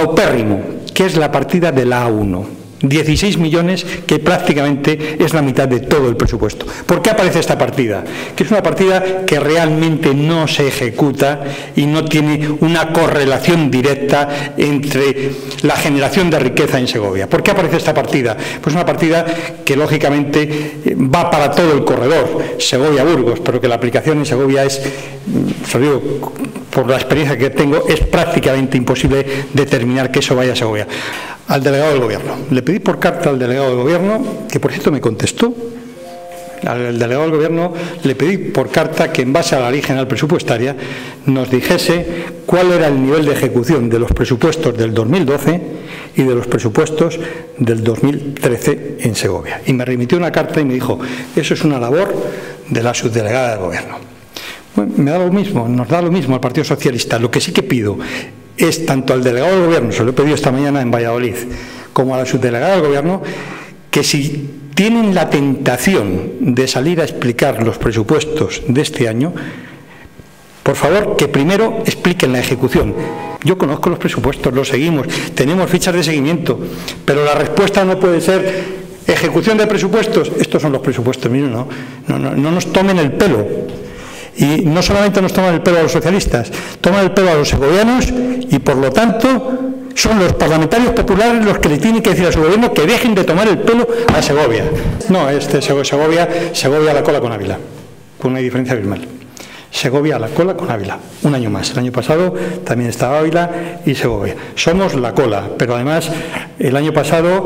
paupérrimo, que es la partida de la A1. 16 millones, que prácticamente es la mitad de todo el presupuesto. ¿Por qué aparece esta partida? Que es una partida que realmente no se ejecuta y no tiene una correlación directa entre la generación de riqueza en Segovia. ¿Por qué aparece esta partida? Pues una partida que lógicamente va para todo el corredor, Segovia-Burgos, pero que la aplicación en Segovia es, os lo digo, por la experiencia que tengo, es prácticamente imposible determinar que eso vaya a Segovia. Al delegado del Gobierno. Le pedí por carta al delegado del Gobierno, que por cierto me contestó. Al delegado del Gobierno le pedí por carta que en base a la Ley General Presupuestaria nos dijese cuál era el nivel de ejecución de los presupuestos del 2012 y de los presupuestos del 2013 en Segovia. Y me remitió una carta y me dijo, eso es una labor de la subdelegada del Gobierno. Bueno, me da lo mismo, nos da lo mismo al Partido Socialista. Lo que sí que pido es tanto al delegado del Gobierno, se lo he pedido esta mañana en Valladolid, como a la subdelegada del Gobierno, que si tienen la tentación de salir a explicar los presupuestos de este año, por favor, que primero expliquen la ejecución. Yo conozco los presupuestos, los seguimos, tenemos fichas de seguimiento, pero la respuesta no puede ser ejecución de presupuestos. Estos son los presupuestos, miren, no nos tomen el pelo. Y no solamente nos toman el pelo a los socialistas, toman el pelo a los segovianos y, por lo tanto, son los parlamentarios populares los que le tienen que decir a su gobierno que dejen de tomar el pelo a Segovia. No, Segovia a la cola con Ávila, con una diferencia abismal. Segovia a la cola con Ávila, un año más. El año pasado también estaba Ávila y Segovia. Somos la cola, pero además el año pasado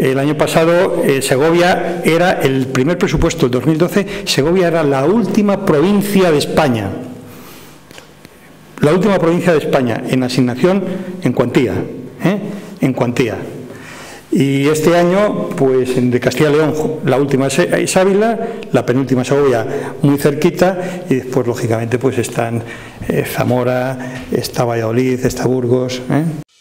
Segovia era el primer presupuesto, el 2012, Segovia era la última provincia de España. La última provincia de España en asignación en cuantía. En cuantía. Y este año, pues de Castilla y León, la última es Ávila, la penúltima Segovia muy cerquita, y después, lógicamente, pues están Zamora, está Valladolid, está Burgos.